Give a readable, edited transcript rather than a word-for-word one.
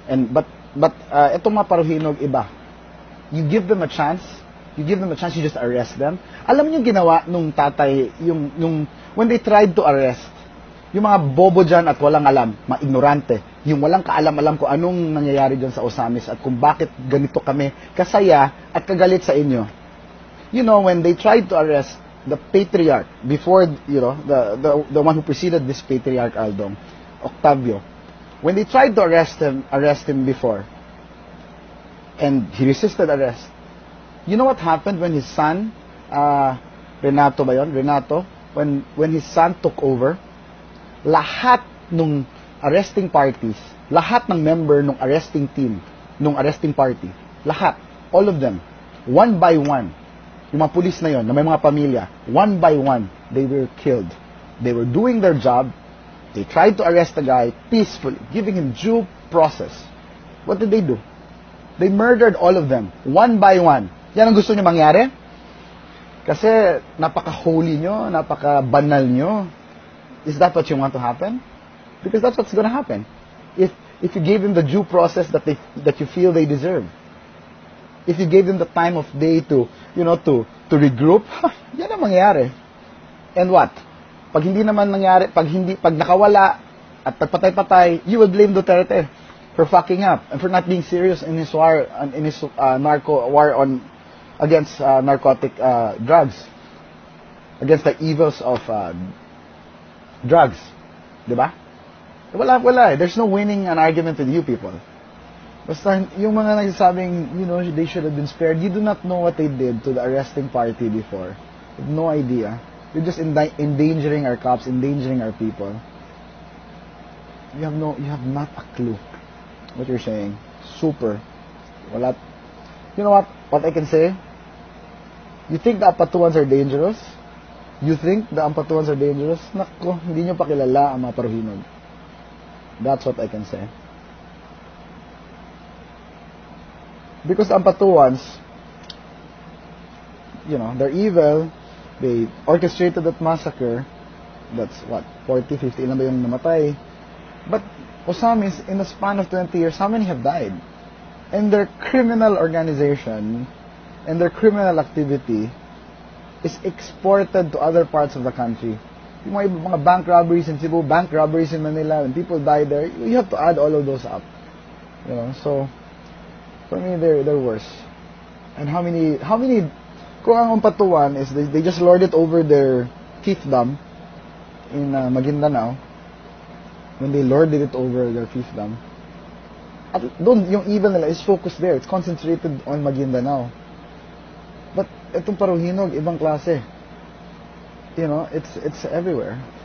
But itong mga Paruhinog, iba. You give them a chance, you just arrest them. Alam niyo ginawa nung tatay, when they tried to arrest, yung mga bobo dyan at walang alam, mga ignorante, yung walang kaalam-alam kung anong nangyayari dyan sa Osamis at kung bakit ganito kami kasaya at kagalit sa inyo. You know, when they tried to arrest the patriarch before, you know, the one who preceded this patriarch, Aldong, Octavio, when they tried to arrest him before, and he resisted arrest, you know what happened when his son, Renato ba yun? Renato, when his son took over, lahat nung arresting parties, lahat ng member nung arresting team, nung arresting party, lahat, all of them, one by one, yung mga pulis na yon, na may mga pamilya, one by one, they were killed. They were doing their job. They tried to arrest the guy peacefully, giving him due process. What did they do? They murdered all of them, one by one. Yan ang gusto nyo mangyari? Kasi napaka-holy nyo, napaka-banal nyo. Is that what you want to happen? Because that's what's going to happen. If you gave them the due process that you feel they deserve. If you gave them the time of day to regroup, yan ang mangyayari. And what? Pag hindi naman nangyari, pag nakawala at pagpatay-patay, you will blame Duterte for fucking up and for not being serious in his war against narcotic drugs, against the evils of drugs, di ba? Wala. There's no winning an argument with you people. Basta yung mga nagsasabing, you know, they should have been spared. You do not know what they did to the arresting party before. You have no idea. You're just endangering our cops, endangering our people. You have not a clue what you're saying. Super. Wala. You know what I can say? You think the Apatuans are dangerous? You think the Ampatuans are dangerous? Nako, hindi nyo pa kilala ang mga Paruhinog. That's what I can say. Because the Ampatuans, you know, they're evil. They orchestrated that massacre. That's what, 40, 50, ilan ba yung namatay? But Osamis, in the span of 20 years, how many have died? And their criminal organization and their criminal activity is exported to other parts of the country. Yung mga bank robberies in Cebu, bank robberies in Manila, and people die there, you have to add all of those up. You know, so for me, they're worse. And how many? Kung ang Ampatuan is they just lord it over their fiefdom in Maguindanao. When they lorded it over their fiefdom, at doon yung evil nila is focused there. It's concentrated on Maguindanao. But itong Paruhinog, ibang klase. You know, it's everywhere.